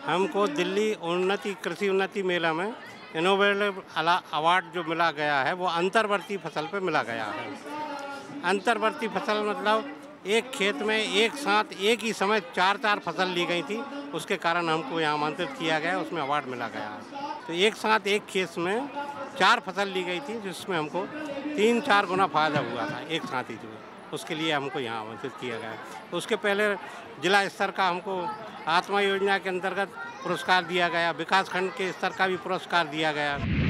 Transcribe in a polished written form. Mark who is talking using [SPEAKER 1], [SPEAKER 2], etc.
[SPEAKER 1] हमको दिल्ली कृषि उन्नति मेला में इनोवेटिव अवार्ड जो मिला गया है वो अंतर्वर्ती फसल पे मिला गया है। अंतर्वर्ती फसल मतलब एक खेत में एक साथ एक ही समय 4-4 फसल ली गई थी, उसके कारण हमको यहाँ आमंत्रित किया गया, उसमें अवार्ड मिला गया है। तो एक साथ एक खेत में 4 फसल ली गई थी, जिसमें हमको 3-4 गुना फायदा हुआ था एक साथ ही जो, उसके लिए हमको यहाँ आमंत्रित किया गया। उसके पहले जिला स्तर का हमको आत्मा योजना के अंतर्गत पुरस्कार दिया गया, विकास खंड के स्तर का भी पुरस्कार दिया गया।